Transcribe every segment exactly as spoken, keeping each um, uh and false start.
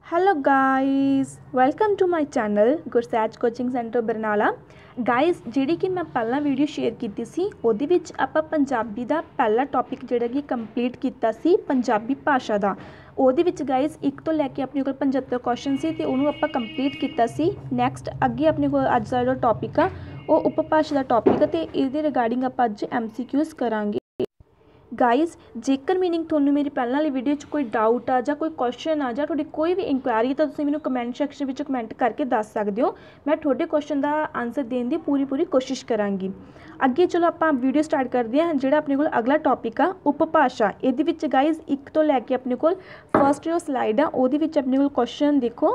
Hello guys welcome to my channel Gursaij coaching centre Barnala. Guys जिहड़ी कि मैं पहला वीडियो शेयर की सी उहदे विच आपां पंजाबी दा पहला टॉपिक जिहड़ा कि कंप्लीट किया सी पंजाबी भाषा दा। उहदे विच गाइस एक तो लैके अपने कोल पचहत्तर क्वेश्चन सी ते उहनूं आपां कंप्लीट किया सी। नैक्सट अगे अपने कोल अज दा जो टॉपिक आ वो उपभाषा दा टॉपिक है ते इहदे रिगार्डिंग आपां अज एम सी क्यूज़ करांगे। गाइज जेकर मीनिंग थोनू मेरी पहले वाली वीडियो च कोई डाउट आ जा कोई क्वेश्चन आ जा थोड़ी कोई भी इंक्वायरी तो तुसीं मैनूं कमेंट सैक्शन में कमेंट करके दस सकते हो। मैं थोड़े क्वेश्चन का आंसर देने की पूरी पूरी कोशिश करांगी। अगे चलो आप वीडियो स्टार्ट करते हैं। जो अपने को अगला टॉपिक आ उपभाषा, ये गाइज एक तो लैके अपने को फर्स्ट जो स्लाइड आ वो अपने को क्वेश्चन देखो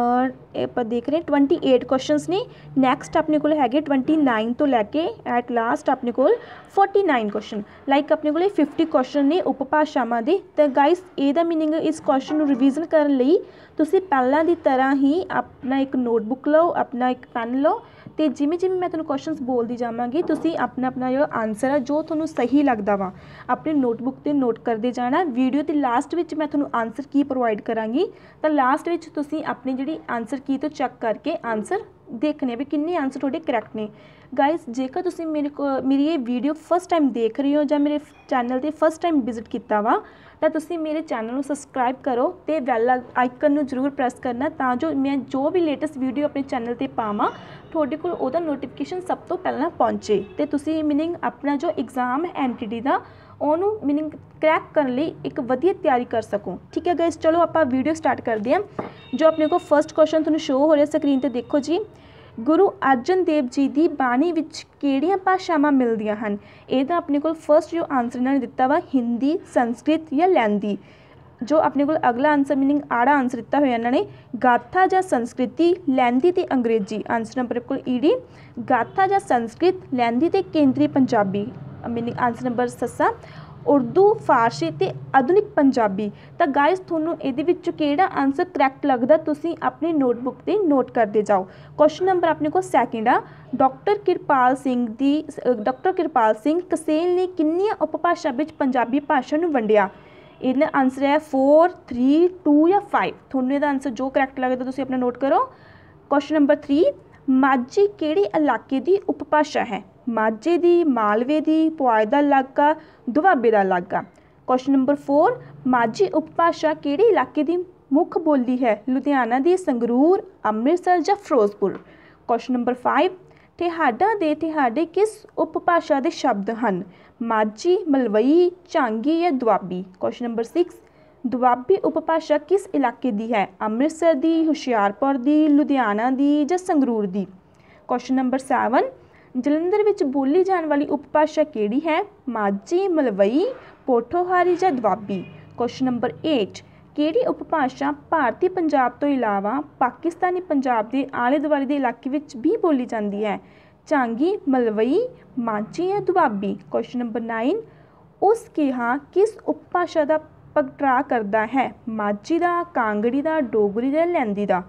आप देख रहे हैं ट्वेंटी एट क्वेश्चन ने। नैक्सट अपने को है ट्वेंटी नाइन तो लैके एट लास्ट अपने को फोर्टी नाइन क्वेश्चन लाइक अपने को फिफ्टी क्वेश्चन ने उपभाषावां दे। तो गाइस एदा मीनिंग इस क्वेश्चन को रिवीजन करने लई तुसीं पहलां दी तरह ही अपना एक नोटबुक लो, अपना एक पैन लो तो जिमें जिमें मैं तुहानूं क्वेश्चनस बोलती जावांगी तुसीं अपना अपना जो आंसर है जो तुहानूं सही लगता वा अपनी नोटबुक ते नोट करते जाना। वीडियो के लास्ट में मैं तुहानूं आंसर की प्रोवाइड करांगी तो लास्ट में तुसीं अपनी जिहड़ी आंसर की तो चैक करके आंसर देखने भी किन्ने आंसर थोड़े करैक्ट ने। गाइस जेकर तुसीं मेरे को मेरी ये वीडियो फस्ट टाइम देख रहे हो या मेरे चैनल ते फस्ट टाइम विजिट किया वा तो तुसीं मेरे चैनल को सबसक्राइब करो तो बैल आइकन को जरूर प्रेस करना ता जो मैं जो भी लेटेस्ट वीडियो अपने चैनल पर पावां तुहाडे कोल ओहदा नोटिफिकेशन सब तो पहला पहुँचे तो तुसीं मीनिंग अपना जो एग्जाम है एम टी डी का ਉਹਨੂੰ मीनिंग क्रैक करने ਲਈ एक वधिया तैयारी कर सको। ठीक है गाइस चलो आप वीडियो स्टार्ट करते हैं। जो अपने को फर्स्ट क्वेश्चन तुहानूं शो हो रहा स्क्रीन पर देखो जी, गुरु अर्जन देव जी की बाणी विच किहड़ियां भाषावां मिलदियां हन। ਇਹਦਾ अपने को फर्स्ट जो आंसर इन्होंने दिता वा हिंदी संस्कृत या लैंदी। जो अपने को अगला आंसर मीनिंग आड़ा आंसर दिता हुआ इन्होंने गाथा या संस्कृति लैंदी ते अंग्रेजी। आंसर नंबर को ई डी गाथा या संस्कृत लैंदी ते केंद्री पंजाबी। मीनिंग आंसर नंबर सस्सा उर्दू फारसी ते आधुनिक पंजाबी। तो गाइस थोनों ये किहड़ा आंसर करैक्ट लगता तुसीं अपनी नोटबुक ते नोट करते जाओ। क्वेश्चन नंबर अपने को सैकेंड आ डॉक्टर किरपाल सिंह दी डॉक्टर किरपाल सिंह कसेल ने किन्नियां उपभाषा विच पंजाबी भाषा नूं वंडिया। इहदा आंसर है फोर थ्री टू या फाइव। थोनों इहदा आंसर जो करैक्ट लगता तुसीं अपना नोट करो। क्वेश्चन नंबर थ्री माझी किहड़े इलाके की उपभाषा है। माझे दी मालवे दी पुआए दा इलाका दुआबे दा इलाका। क्वेश्चन नंबर फोर माझी उपभाषा किहड़े इलाके की मुख बोली है लुधियाना दी संगरूर अमृतसर या फिरोजपुर। क्वेश्चन नंबर फाइव ठेहाडा दे ठेहाडे किस उपभाषा के शब्द हैं माझी मलवई झांगी या Doabi. Question number six Doabi उपभाषा किस इलाके की है अमृतसर दी हुशियारपुर दी लुधियाना दी या संगरूर दी। क्वेश्चन नंबर सैवन जलंधर विच बोली जाने वाली उपभाषा किहड़ी है माझी मलवई पोठोहारी या दुआबी। क्वेश्चन नंबर एट किहड़ी उपभाषा भारतीय पंजाब तो इलावा पाकिस्तानी पंजाब के आले दुआले के इलाके विच भी बोली जाती है झांगी मलवई माझी या दुआबी। क्वेश्चन नंबर नाइन उस कहा किस उपभाषा का प्रगटा करता है माझी का कांगड़ी का डोगरी का लैंदी का।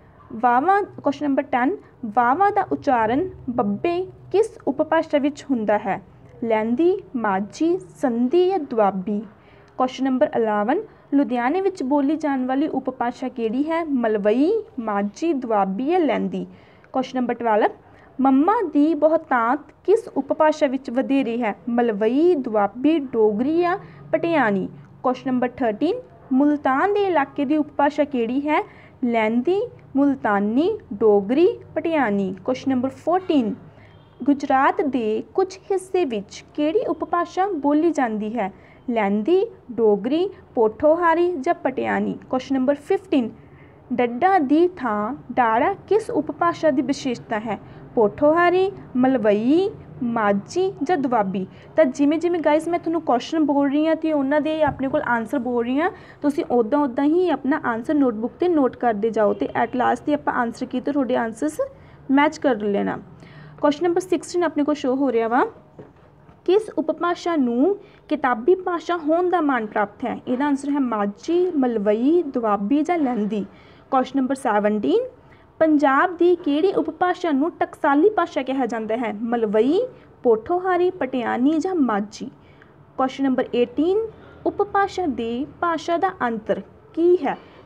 वावा क्वेश्चन नंबर टेन वावा का उच्चारण बब्बे किस उपभाषा विच हुंदा है लैंदी माझी संधी या दुआबी। क्वेश्चन नंबर इलेवन लुधियाने विच बोली जाने वाली उपभाषा किहड़ी है मलवई माझी दुआबी या लैंदी। क्वेश्चन नंबर ट्वेल्व मम्मा दी बहुतांत किस उपभाषा विच वधेरी है मलवई दुआबी डोगरी या पटियानी। क्वेश्चन नंबर थर्टीन मुल्तान के इलाके की उपभाषा किहड़ी है लैंदी मुल्तानी डोगरी पटियानी। क्वेश्चन नंबर फोर्टीन गुजरात के कुछ हिस्से विच किहड़ी उपभाषा बोली जाती है लैंदी डोगरी पोठोहारी या पटियानी। क्वेश्चन नंबर फिफ्टीन डड्डा दी थां डाड़ा किस उपभाषा की विशेषता है पोठोहारी मलवई माझी या दुआबी। तो जिमें जिमें गाइस मैं तुहानूं क्वेश्चन बोल रही हाँ तो उन्होंने अपने को आंसर बोल रही हाँ तुसीं उदां उदां ही अपना आंसर नोटबुक ते नोट करते जाओ तो एट लास्ट ही आप आंसर की तो थोड़े आंसर्स मैच कर लेना। क्वेश्चन नंबर सिक्सटीन अपने को शो हो रहा वा किस उपभाषा नूं किताबी भाषा होने का मान प्राप्त है। इसका आंसर है माझी मलवई दुआबी या Lahndi. Question number seventeen Punjab की किहड़ी उपभाषा नूं टकसाली भाषा कहा जाता है मलवई पोठोहारी पटियानी या माझी। क्वेश्चन नंबर एटीन उपभाषा दे भाषा का अंतर की है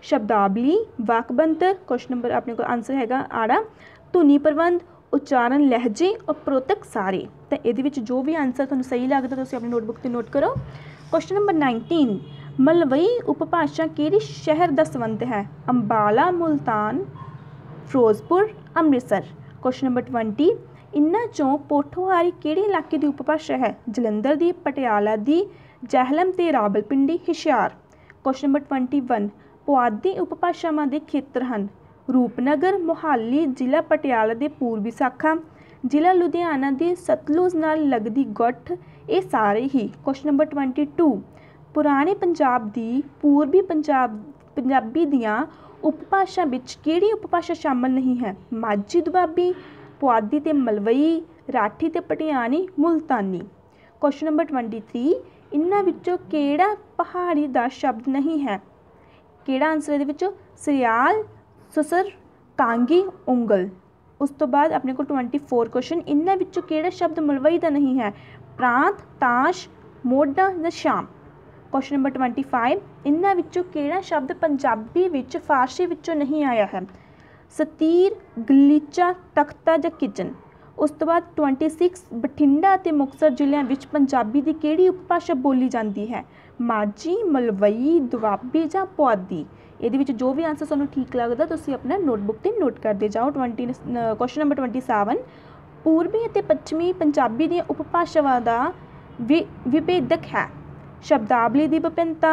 शब्दावली, वाकबंतर, क्वेश्चन नंबर अपने को आंसर हैगा आड़ा, धुनी प्रबंध, उच्चारण, लहजे, उपरोतक सारे। तो ये जो भी आंसर तुहानूं सही लगता तुसीं अपनी नोटबुक ते नोट करो। क्वेश्चन नंबर नाइनटीन, मलवई उपभाषा किहड़े शहर दा संबंध है? Ambala, Multan, Firozpur, Amritsar. Question number twenty, इन्हां चों पोठोहारी किहड़े इलाके की उपभाषा है? जलंधर दी, पटियाला दी, जहलम ते रावलपिंडी, हिशियार। Question number twenty one, Puadhi उपभाषावां दे खेत्र हन? रूपनगर, मोहाली, जिला पटियाला दे पूर्वी शाखा, जिला लुधियाना दी सतलुज नाल लगदी गुठ, ये सारे ही। क्वेश्चन नंबर ट्वेंटी टू, पुराने पंजाब दी पूर्वी पंजाब पंजाबी दियां उपभाषा विच किहड़ी उपभाषा शामिल नहीं है? माझी दुआबी, पुआधी ते मलवई, राठी ते Patiani, Multani. Question number twenty three, इन्हां विचों किहड़ा पहाड़ी दा शब्द नहीं है? किहड़ा आंसर इहदे विचों? सरियाल, सुसर, कांगी, उंगल। उस तो बाद अपने को ट्वेंटी फोर क्वेश्चन, इन्हां विचों किहड़ा शब्द मलवई दा नहीं है? प्रांत, ताश, मोढा जां शाम। क्वेश्चन नंबर ट्वेंटी फाइव, इन्हां विचों किहड़ा शब्द पंजाबी विच फारसी विचों नहीं आया है? सतीर, गलीचा, तख्ता जां किचन। उस तो बाद ट्वेंटी सिक्स, बठिंडा ते मुक्तसर जिलिਆਂ ਵਿੱਚ पंजाबी ਦੀ ਕਿਹੜੀ ਉਪਭਾਸ਼ਾ ਬੋਲੀ ਜਾਂਦੀ ਹੈ? माझी, मलवई, दुआबी ਜਾਂ ਪੁਆਧੀ। ਇਹਦੇ ਵਿੱਚ ਜੋ ਵੀ ਆਨਸਰ ਤੁਹਾਨੂੰ ਠੀਕ ਲੱਗਦਾ ਤੁਸੀਂ ਆਪਣਾ ਨੋਟਬੁੱਕ ਤੇ ਨੋਟ ਕਰਦੇ ਜਾਓ। Twenty question number twenty seven, पूर्वी ਅਤੇ ਪੱਛਮੀ ਪੰਜਾਬੀ ਦੀਆਂ ਉਪਭਾਸ਼ਾਵਾਂ ਦਾ ਵਿ ਵਿਭੇਦਕ ਹੈ? शब्दावली की विभिन्नता,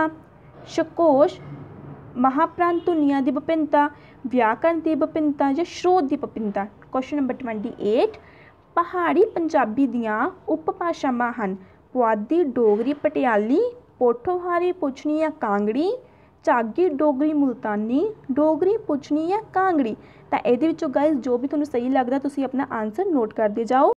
शकोश, महाप्रांत धुनियां की विभिन्नता, व्याकरण की विभिन्नता या स्रोत की विभिन्नता। क्वेश्चन नंबर ट्वेंटी एट, पहाड़ी पंजाबी दियां उपभाषावां हन? पुआधी, डोगरी, पटियाली, पोठोहारी, पुछनी या कांगड़ी, झागी, डोगरी, मुल्तानी, डोगरी, पुछनी या कांगड़ी। तो ये गाइज जो भी तुहानूं सही लगता तुसीं अपना आंसर नोट करते जाओ।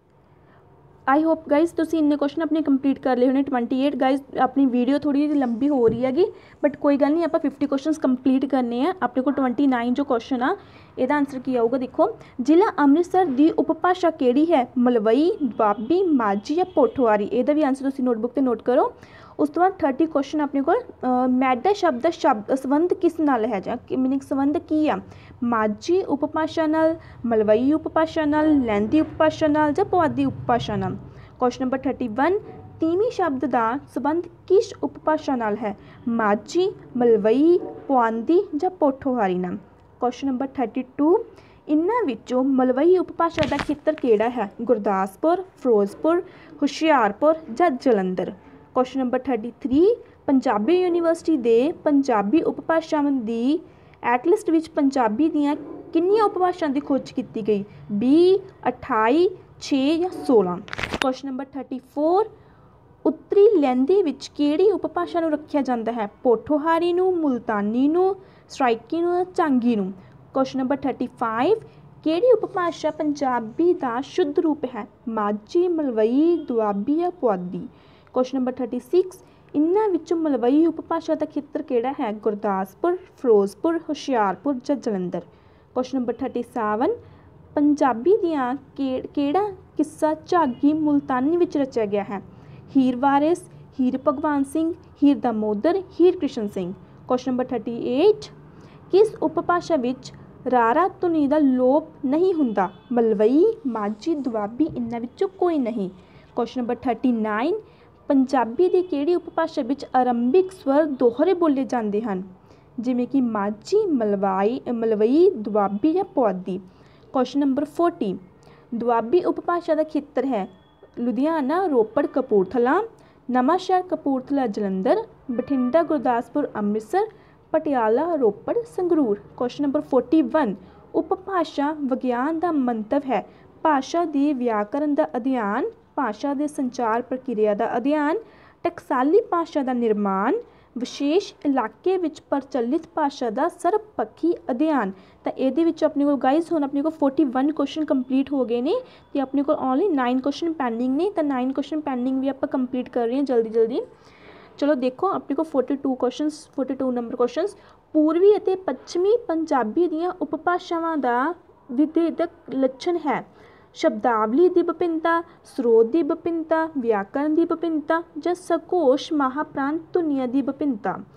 आई होप गाइज तुसीं इन्ने क्वेश्चन अपने कंप्लीट कर ले होने। ट्वेंटी एट गाइज अपनी वीडियो थोड़ी जी लंबी हो रही हैगी बट कोई गल नहीं, आप फिफ्टी क्वेश्चन कंप्लीट करने हैं। अपने को ट्वेंटी नाइन जो क्वेश्चन आ ਇਹਦਾ आंसर की आऊगा। देखो, जिला अमृतसर की उपभाषा केड़ी है? मलवई, दुआबी, माझी या पोठोहारी। ਇਹਦਾ भी आंसर तुसीं नोटबुक ते नोट करो। उस तो बाद थर्टी क्वेश्चन अपने को मैडा शब्द का शब्द संबंध किस नाल है जां मीनिंग संबंध की आ? माझी उपभाषा नाल, मलवई उपभाषा नाल, लैंदी उपभाषा नाल जां पुआधी उपभाषा नाल। क्वेश्चन नंबर थर्टी वन, तीवी शब्द का संबंध किस उपभाषा नाल है? माझी, मलवई, पुआधी जां पोठोहारी नाल। क्वेश्चन नंबर थर्टी टू, इन्हां विचों मलवई उपभाषा का खेत्र किहड़ा है? गुरदासपुर, फिरोजपुर, हुशियारपुर जां Jalandhar. Question number thirty three, Punjabi university दे पंजाबी उपभाषावां दी एटलिस्ट विच पंजाबी दियां किन्नियां उपभाषावां की खोज की गई? बीस, अठाई, छे या सोलह। क्वेश्चन नंबर थर्टी फोर, उत्तरी लैंदी विच किहड़ी उपभाषा नूं रखिया जांदा है? पोठोहारी नूं, मुल्तानी नूं, सराइकी नूं, झांगी नूं। क्वेश्चन नंबर थर्टी फाइव, किहड़ी उपभाषा पंजाबी का शुद्ध रूप है? माझी, मलवई, दुआबी या Puadhi. Question number thirty six, इन्हां विचों मलवई उपभाषा का खेत्र किहड़ा है? गुरदासपुर, फिरोजपुर, हुशियारपुर जां Jalandhar. Question number thirty seven, Punjabi दियां किहड़ा किस्सा झागी मुल्तानी विच रचिया गया है? हीर Waris, Heer Bhagwan Singh, Heer Damodar, Heer Krishna Singh. Question number thirty eight, किस उपभाषा विच रारा धुनी का लोप नहीं हुंदा? मलवई, माझी, दुआबी, इन्हां विचों कोई नहीं। Question number thirty nine, Punjabi की किहड़ी उपभाषा विच आरंभिक स्वर दोहरे बोले जाते हैं? जिमें कि माझी, मलवाई मलवई, दुआबी या Puadhi. Question number forty, Doabi उपभाषा का खेत्र है? Ludhiana, Ropar, Kapurthala, Nawanshahr, Kapurthala, Jalandhar, Bathinda, Gurdaspur, Amritsar, Patiala, Ropar, Sangrur. Question number forty one, उपभाषा विज्ञान का मंतव है? भाषा के व्याकरण का अध्ययन, भाषा के संचार प्रक्रिया का अध्ययन, टकसाली भाषा का निर्माण, विशेष इलाके विच प्रचलित भाषा का सर्वपक्षी अध्ययन। तो ये अपने को गाइज हुण अपने को फोर्टी वन क्वेश्चन कंप्लीट हो गए ने तो अपने को ओनली नाइन क्वेश्चन पेंडिंग ने तो नाइन क्वेश्चन पेंडिंग भी आप कंप्लीट कर रहे हैं जल्दी जल्दी। चलो देखो अपने को forty two question forty two number question, पूर्वी और पश्चिमी पंजाबी दियां उपभाषावां का विभेदक लक्षण है? शब्दावली की विभिन्नता, स्रोत की विभिन्नता, व्याकरण की विभिन्नता या सकोश महाप्रांत धुनियां की विभिन्नता।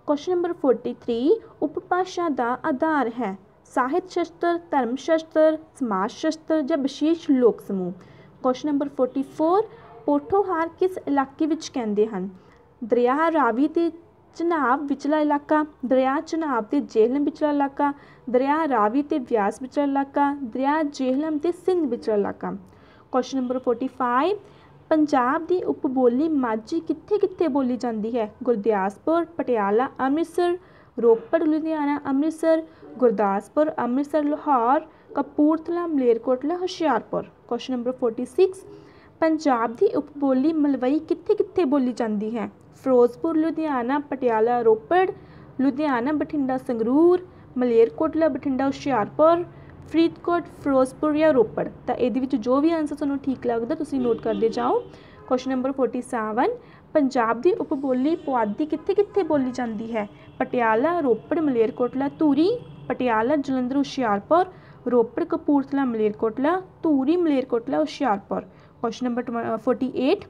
क्वेश्चन नंबर फोर्टी थ्री उपभाषा का आधार है ਸਾਹਿਤ ਸ਼ਸਤਰ, ਧਰਮ ਸ਼ਸਤਰ, ਸਮਾਜ ਸ਼ਸਤਰ ਜਾਂ ਵਿਸ਼ੇਸ਼ ਲੋਕ ਸਮੂਹ। Question number forty four Pothohar ਕਿਸ ਇਲਾਕੇ ਵਿੱਚ ਕਹਿੰਦੇ ਹਨ? ਦਰਿਆ ਰਾਵੀ ਤੇ ਚਨਾਬ ਵਿਚਲਾ ਇਲਾਕਾ, ਦਰਿਆ ਚਨਾਬ ਤੇ ਜੇਹਲਮ ਵਿਚਲਾ ਇਲਾਕਾ, ਦਰਿਆ ਰਾਵੀ ਤੇ ਬਿਆਸ ਵਿਚਲਾ ਇਲਾਕਾ, ਦਰਿਆ ਜੇਹਲਮ ਤੇ ਸਿੰਧ ਵਿਚਲਾ ਇਲਾਕਾ। Question number forty five Punjab ਦੀ ਉਪਬੋਲੀ ਮਾਝੀ ਕਿੱਥੇ ਕਿੱਥੇ ਬੋਲੀ ਜਾਂਦੀ ਹੈ? Gurdaspur, Patiala, Amritsar, Ropar, Ludhiana, Amritsar, Gurdaspur, Amritsar, Lahore, Kapurthala, Malerkotla, Hoshiarpur. Question number forty six Punjab ਦੀ ਉਪਬੋਲੀ ਮਲਵਈ ਕਿੱਥੇ ਕਿੱਥੇ ਬੋਲੀ ਜਾਂਦੀ ਹੈ? ਫਿਰੋਜ਼ਪੁਰ, ਲੁਧਿਆਣਾ, ਪਟਿਆਲਾ, ਰੋਪੜ, ਲੁਧਿਆਣਾ, ਬਠਿੰਡਾ, ਸੰਗਰੂਰ, ਮਲੇਰਕੋਟਲਾ, ਬਠਿੰਡਾ, ਹੁਸ਼ਿਆਰਪੁਰ, ਫਰੀਦਕੋਟ, ਫਿਰੋਜ਼ਪੁਰ ਜਾਂ ਰੋਪੜ। ਤਾਂ ਇਹਦੇ ਵਿੱਚ ਜੋ ਵੀ ਆਨਸਰ ਤੁਹਾਨੂੰ ਠੀਕ ਲੱਗਦਾ ਤੁਸੀਂ ਨੋਟ ਕਰਦੇ ਜਾਓ। Question number forty seven Punjab ਦੀ ਉਪਬੋਲੀ ਪੁਆਧੀ ਕਿੱਥੇ ਕਿੱਥੇ ਬੋਲੀ ਜਾਂਦੀ ਹੈ? Patiala, Ropar, Malerkotla, Dhuri, Patiala, Jalandhar, Hoshiarpur, Ropar, Kapurthala, Malerkotla, Dhuri, Malerkotla, Hoshiarpur. Question number forty eight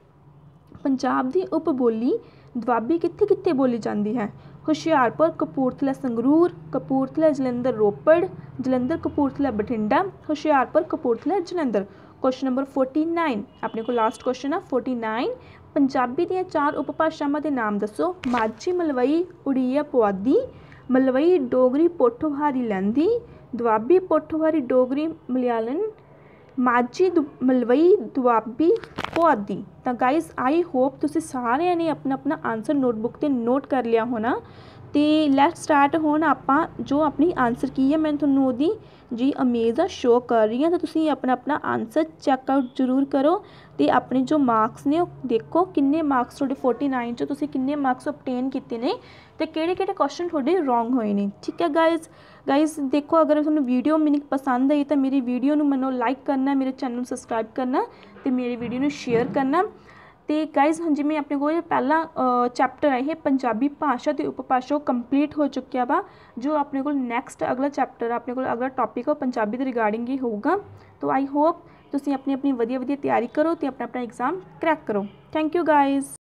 Punjab ਦੀ ਉਪਬੋਲੀ ਦੁਆਬੀ ਕਿੱਥੇ ਕਿੱਥੇ ਬੋਲੀ ਜਾਂਦੀ ਹੈ? Hoshiarpur, Kapurthala, Sangrur, Kapurthala, Jalandhar, Ropar, Jalandhar, Kapurthala, Bathinda, Hoshiarpur, Kapurthala, Jalandhar. Question number forty nine ਆਪਣੇ ਕੋਲ ਲਾਸਟ ਕੁਐਸਚਨ ਆ फोर्टी नाइन ਪੰਜਾਬੀ ਦੀਆਂ ਚਾਰ ਉਪਭਾਸ਼ਾਵਾਂ ਦੇ ਨਾਮ ਦੱਸੋ? ਮਾਝੀ, ਮਲਵਈ, ਉੜੀਆ, ਪੁਆਧੀ, ਮਲਵਈ, ਡੋਗਰੀ, ਪੋਠੋਹਾਰੀ, ਲਹਿੰਦੀ, ਦੁਆਬੀ, ਪੋਠੋਹਾਰੀ, ਡੋਗਰੀ, ਮਲਿਆਲਨ, ਮਾਝੀ, ਦੁ ਮਲਵਈ, ਦੁਆਬੀ, ਪੁਆਧੀ। ਤਾਂ ਗਾਈਜ਼ ਆਈ ਹੋਪ ਤੁਸੀਂ ਸਾਰਿਆਂ ਨੇ ਆਪਣਾ ਆਪਣਾ ਆਨਸਰ ਨੋਟਬੁੱਕ 'ਤੇ ਨੋਟ ਕਰ ਲਿਆ ਹੋਣਾ। ਅਤੇ ਲੈਟ ਸਟਾਰਟ ਹੁਣ ਆਪਾਂ ਜੋ ਆਪਣੀ ਆਨਸਰ ਕੀ ਹੈ ਮੈਂ ਤੁਹਾਨੂੰ ਉਹਦੀ ਜੀ ਅਮੇਜ਼ ਆ ਸ਼ੋਅ ਕਰ ਰਹੀ ਹਾਂ। ਤਾਂ ਤੁਸੀਂ ਆਪਣਾ ਆਪਣਾ ਆਨਸਰ ਚੈੱਕ ਆਊਟ ਜ਼ਰੂਰ ਕਰੋ ਅਤੇ ਆਪਣੇ ਜੋ ਮਾਰਕਸ ਨੇ ਉਹ ਦੇਖੋ ਕਿੰਨੇ ਮਾਰਕਸ ਤੁਹਾਡੇ फोर्टी नाइन 'ਚੋਂ ਤੁਸੀਂ ਕਿੰਨੇ ਮਾਰਕਸ ਓਬਟੇਨ ਕੀਤੇ ਨੇ ਅਤੇ ਕਿਹੜੇ ਕਿਹੜੇ ਕੁਐਸਚਨ ਤੁਹਾਡੇ ਰੋਂਗ ਹੋਏ ਨੇ। ਠੀਕ ਹੈ ਗਾਈਜ਼ ਗਾਈਜ਼ ਦੇਖੋ ਅਗਰ ਤੁਹਾਨੂੰ ਵੀਡੀਓ ਮੈਨੂੰ ਪਸੰਦ ਆਈ ਤਾਂ ਮੇਰੀ ਵੀਡੀਓ ਨੂੰ ਮੈਨੂੰ ਲਾਈਕ ਕਰਨਾ, ਮੇਰੇ ਚੈਨਲ ਨੂੰ ਸਬਸਕ੍ਰਾਈਬ ਕਰਨਾ ਅਤੇ ਮੇਰੀ ਵੀਡੀਓ ਨੂੰ ਸ਼ੇਅਰ ਕਰਨਾ। ਅਤੇ ਗਾਈਜ਼ ਹੁਣ ਜਿਵੇਂ ਆਪਣੇ ਕੋਲ ਪਹਿਲਾ ਚੈਪਟਰ ਹੈ ਇਹ ਪੰਜਾਬੀ ਭਾਸ਼ਾ ਅਤੇ ਉਪਭਾਸ਼ਾ ਉਹ ਕੰਪਲੀਟ ਹੋ ਚੁੱਕਿਆ ਵਾ। ਜੋ ਆਪਣੇ ਕੋਲ ਨੈਕਸਟ ਅਗਲਾ ਚੈਪਟਰ ਆਪਣੇ ਕੋਲ ਅਗਲਾ ਟੌਪਿਕ ਉਹ ਪੰਜਾਬੀ ਦੇ ਰਿਗਾਰਡਿੰਗ ਹੀ ਹੋਊਗਾ। ਤੋ ਆਈ ਹੋਪ ਤੁਸੀਂ ਆਪਣੀ ਆਪਣੀ ਵਧੀਆ ਵਧੀਆ ਤਿਆਰੀ ਕਰੋ ਅਤੇ ਆਪਣਾ ਆਪਣਾ ਐਗਜ਼ਾਮ ਕਰੈਕ ਕਰੋ। Thank you guys.